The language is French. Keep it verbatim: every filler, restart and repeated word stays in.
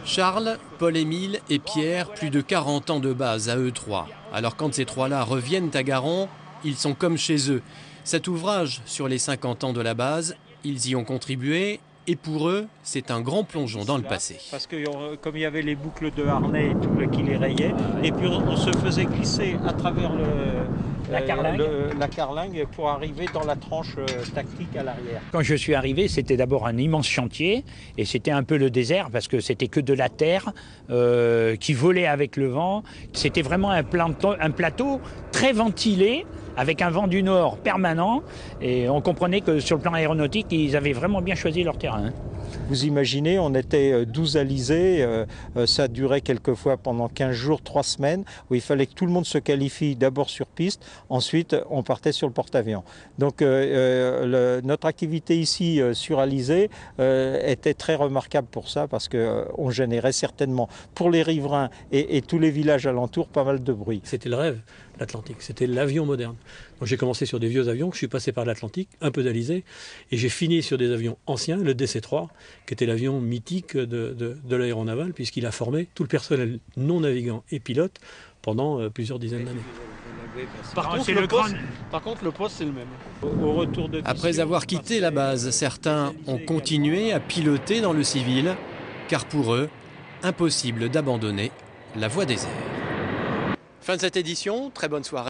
Charles, Paul-Émile et Pierre, plus de quarante ans de base à eux trois. Alors quand ces trois-là reviennent à Garon, ils sont comme chez eux. Cet ouvrage sur les cinquante ans de la base, ils y ont contribué et pour eux, c'est un grand plongeon dans le passé. Parce que comme il y avait les boucles de harnais et tout qui les rayaient, et puis on se faisait glisser à travers le, la, carlingue. Euh, le, la carlingue pour arriver dans la tranche euh, tactique à l'arrière. Quand je suis arrivé, c'était d'abord un immense chantier et c'était un peu le désert parce que c'était que de la terre euh, qui volait avec le vent. C'était vraiment un plateau, un plateau très ventilé avec un vent du nord permanent et on comprenait que sur le plan aéronautique, ils avaient vraiment bien choisi leur terrain. Vous imaginez, on était douze alisés, euh, ça durait quelquefois pendant quinze jours, trois semaines, où il fallait que tout le monde se qualifie d'abord sur piste, ensuite on partait sur le porte-avions. Donc euh, le, notre activité ici euh, sur Alizé euh, était très remarquable pour ça, parce qu'on euh, générait certainement pour les riverains et, et tous les villages alentours pas mal de bruit. C'était le rêve, l'Atlantique, c'était l'avion moderne. Donc j'ai commencé sur des vieux avions, je suis passé par l'Atlantique, un peu d'Alizé, et j'ai fini sur des avions anciens, le D C trois, qui était l'avion mythique de, de, de l'aéronaval, puisqu'il a formé tout le personnel non navigant et pilote pendant euh, plusieurs dizaines d'années. Par, contre, le poste, par contre, le poste, c'est le même. Au, au retour de Après avoir quitté la base, certains ont continué à piloter dans le civil, car pour eux, impossible d'abandonner la voie des airs. Fin de cette édition, très bonne soirée.